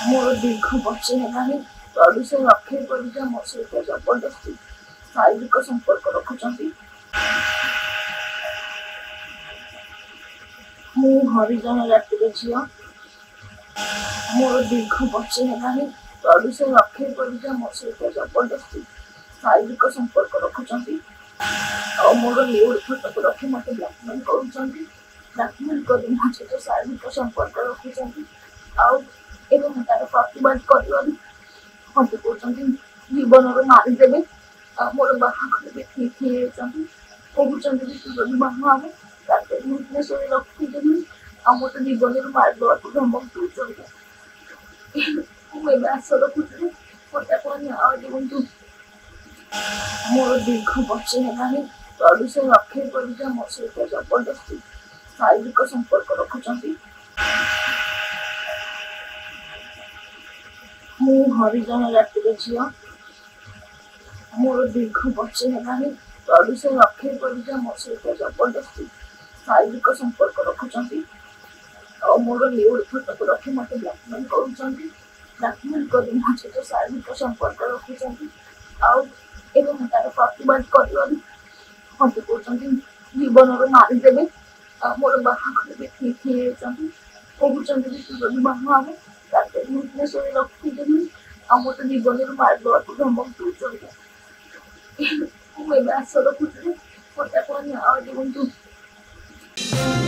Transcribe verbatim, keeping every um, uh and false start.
मोर दीर्घ वर्ष है प्रड्यूसर अक्षय परिजा मो सहित जबरदस्ती शारीरिक संपर्क रखुंट। मु हरिजन जातिर झील मोर दीर्घ वर्ष है प्रड्यूसर अक्षय परिजा मो सहित जबरदस्ती शारीरिक संपर्क रखुंट। मोर न्यूड फोटो को रखी मत ब्लैकमेल ब्लैकमेल कर मो सहित शारीरिक संपर्क रखुंट। एवं तार प्रतिवाद कर मत कहते जीवन मारिदेवे मोर बाहाघर भी ठीक कहते कहते बाहा हम भुवनेश्वर रखीदेवी आ मत जीवन मारिदेवा धमक दूसरी मुझे आशा रखुची मत कहतु। मोर दीर्घ वर्ष है प्रड्यूसर अक्षय परिजा मो सहित जबरदस्ती शारीरिक संपर्क रखुंट। मु हरिजन जातिर झील मोर दीर्घ वर्ष है प्रड्यूसर अक्षय परिजा मो सहित जबरदस्ती शारीरिक संपर्क रखुंट। मोर न्यूड फोटो को रखी मत ब्लैकमेल ब्लैकमेल कर मो सहित शारीरिक संपर्क रखुंट। एवं तार प्रतिवाद कर मत कहते जीवन मारिदेवे मोर बाहाघर भी ठीक कहते कहते बाहा हम भुवनेश्वर रखीदेवी आ मत जीवन मारिदेवा धमक दूसरी मुझे आशा रखुची मत कहतु।